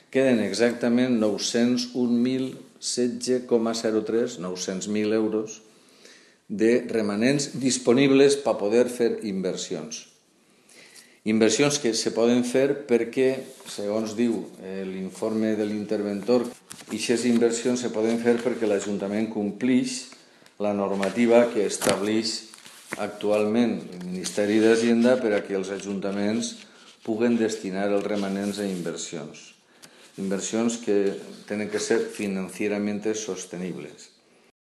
queden exactament 901.016,03 euros de remanents disponibles per poder fer inversions. Inversions que se poden fer perquè, segons diu l'informe de l'interventor, aquestes inversions se poden fer perquè l'Ajuntament complix la normativa que estableix actualment el Ministeri d'Hisenda per a que els ajuntaments puguen destinar els remanents a inversions. Inversions que tenen que ser financieramente sostenibles.